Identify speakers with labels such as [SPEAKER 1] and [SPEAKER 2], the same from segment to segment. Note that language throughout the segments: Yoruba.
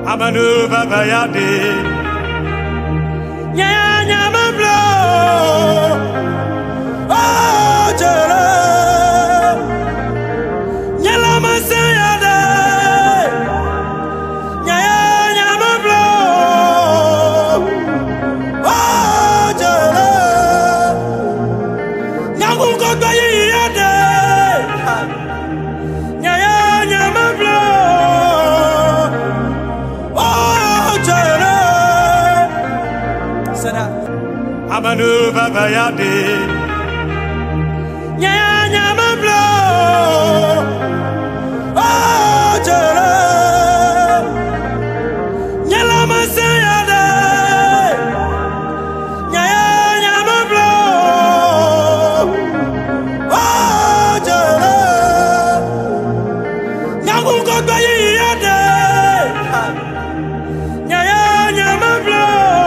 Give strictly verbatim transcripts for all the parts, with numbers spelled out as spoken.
[SPEAKER 1] Amanu babayade nya nya mablo oh jere nya la masayade nya nya mablo oh jere nya kungo goyade nya nya mablo Amanu babayade nya nya mablo oh jere nya la masayade nya nya mablo oh jere nya kungo goyade nya nya mablo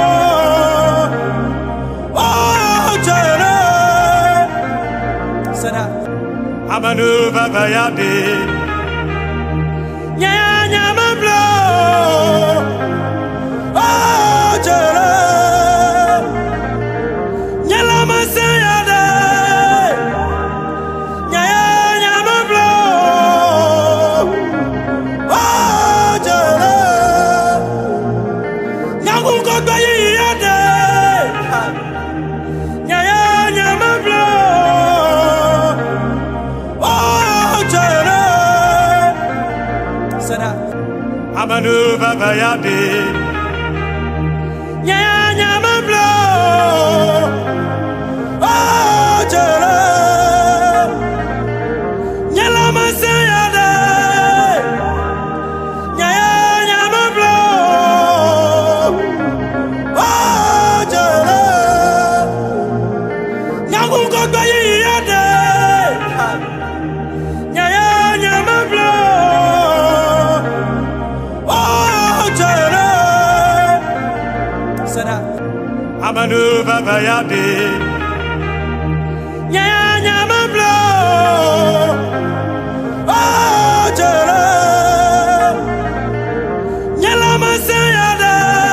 [SPEAKER 1] Amanu babayade nya nya mablo oh jere nya la masayade nya nya mablo oh jere nya kungo goyade nya nya mablo Amanu babayade nya nya mablo oh jere nya la masayade nya nya mablo oh jere nya kungo goyade nya nya mablo Amanu babayade nya nya mablo oh jere nya la masayade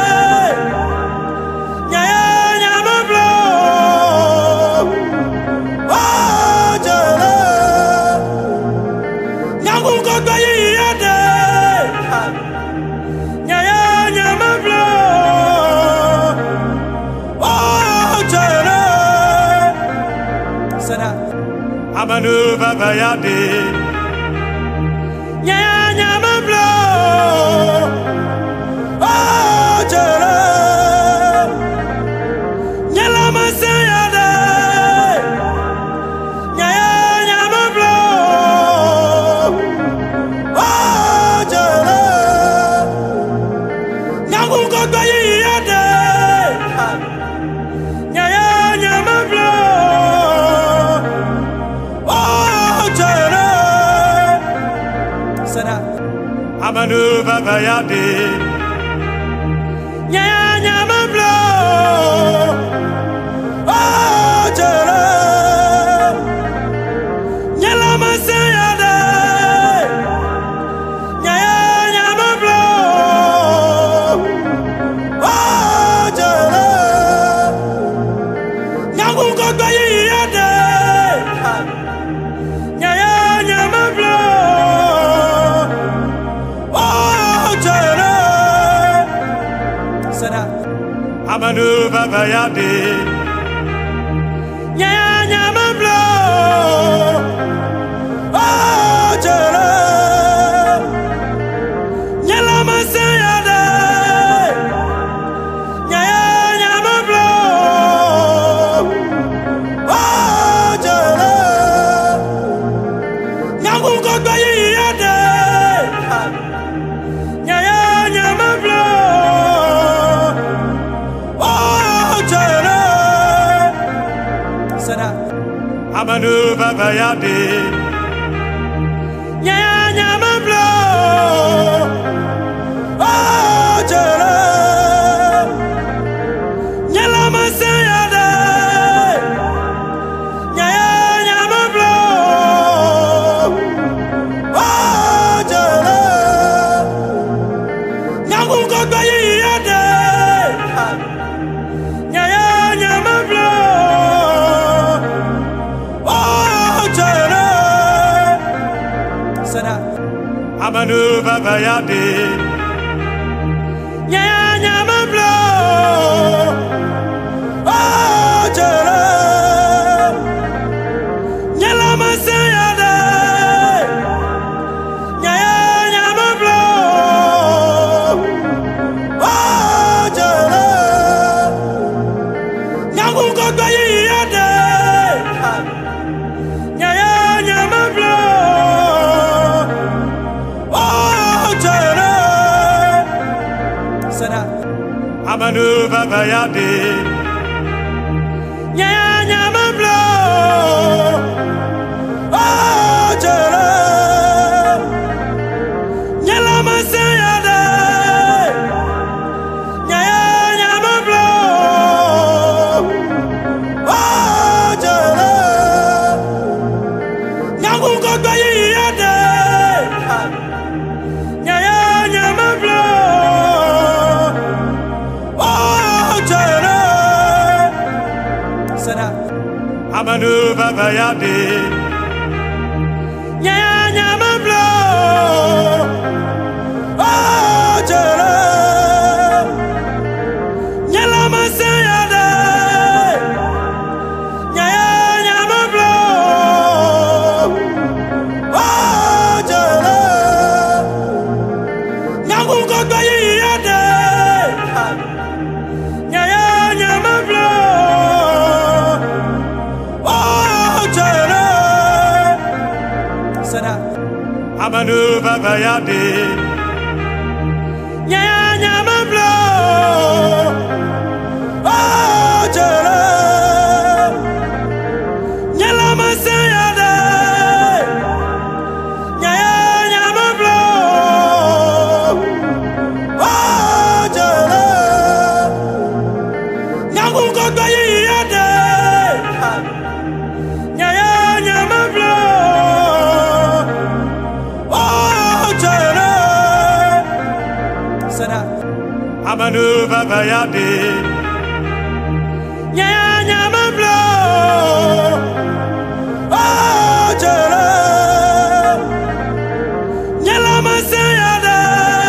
[SPEAKER 1] nya nya mablo oh jere nya kungo goyade nya nya mablo Amanu babayade nya nya mablo oh jere nya la masayade nya nya mablo oh jere nya kungo goyade nya nya mablo Amanu babayade nya nya mablo oh jere nya la masayade nya nya mablo oh jere nya kungo goyade nya nya mablo Amanu babayade nya nya mablo oh jere nya la masayade nya nya mablo oh jere nya kungo goyade nya nya mablo Amanu babayade nya nya mablo oh jere nya la masayade nya nya mablo oh jere nya kungo koko yiyade nyaya nyamablo oh chere sana amanu baba yade nyaya nyamablo oh chere nyala masayade nyaya nyamablo oh chere nyagu koko yiyade nyaya nyamablo oh chere sana amanu baba yade nyaya nyamablo oh chere nyala masayade nyaya nyamablo oh chere nyagu koko yiyade nyaya nyamablo oh chere sana amanu baba yade nyaya nyamablo oh chere nyala masayade nyaya nyamablo oh chere nyagu koko yiyade nyaya nyamablo oh chere sana amanu baba yade nyaya nyamablo oh chere nyala masayade nyaya nyamablo oh chere nyagu koko yiyade nyaya nyamablo oh chere sana amanu baba yade nyaya nyamablo oh chere nyala masayade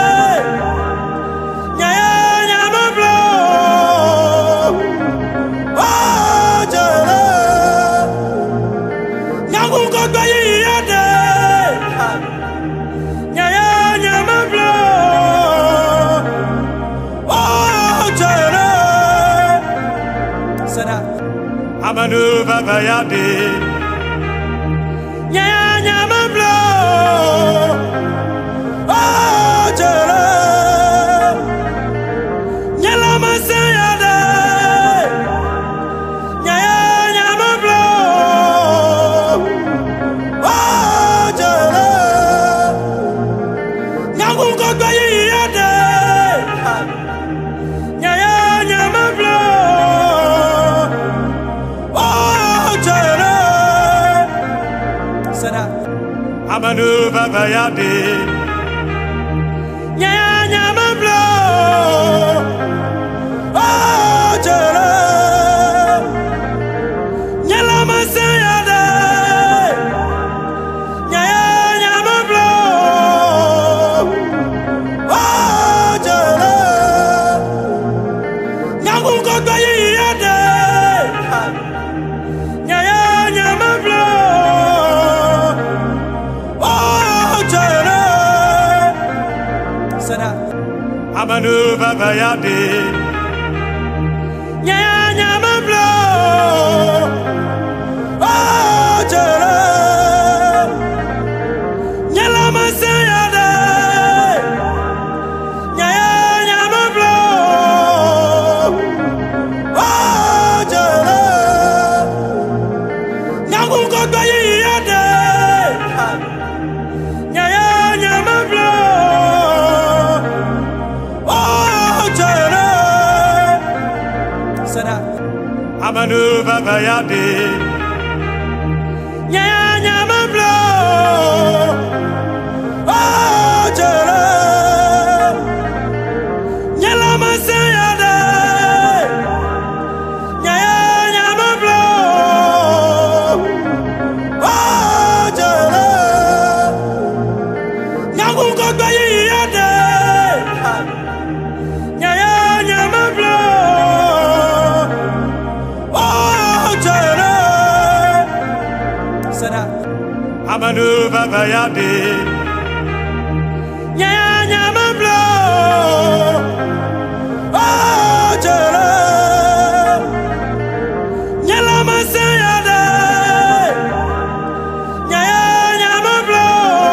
[SPEAKER 1] nyaya nyamablo oh chere nyagu koko yiyade nyaya nyamablo oh chere sana amanu baba yade nyaya nyamablo oh chere nyala masayade nyaya nyamablo oh chere nyagu koko yiyade nyaya nyamablo oh chere sana amanu baba yade nyaya nyamablo oh chere nyala masayade nyaya nyamablo oh chere nyagu koko yiyade nyaya nyamablo oh chere sana amanu baba yade nyaya nyamablo oh chere nyala masayade nyaya nyamablo oh chere nyagu koko yiyade nyaya nyamablo oh chere sana amanu baba yade nyaya nyamablo oh chere Amanu Baba Yadi. Nyanya Mablo. Oh, Jere. Nyala Masayade. Nyanya Mablo.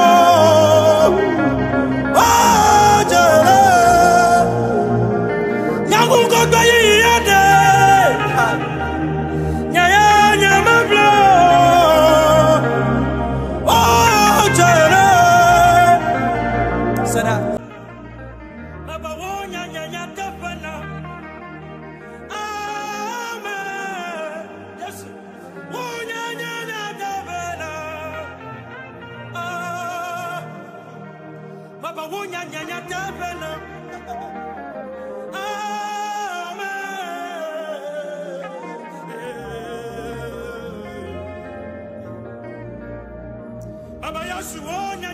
[SPEAKER 1] Oh, Jere. Nyangum Kogayi Yade. Nyanya Mablo. Baba Yasuo